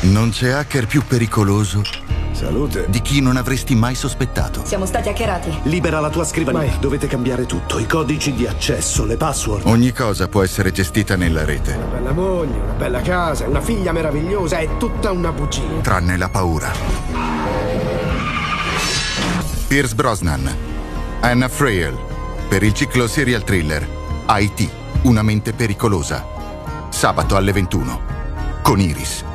Non c'è hacker più pericoloso Salute. di chi non avresti mai sospettato. Siamo stati hackerati. Libera la tua scrivania. Vai. Dovete cambiare tutto. I codici di accesso, le password. Ogni cosa può essere gestita nella rete, Una bella moglie, una bella casa, una figlia meravigliosa, è tutta una bugia. tranne la paura. Pierce Brosnan, Anna Frail, per il ciclo serial thriller IT, una mente pericolosa. Sabato alle 21, con Iris.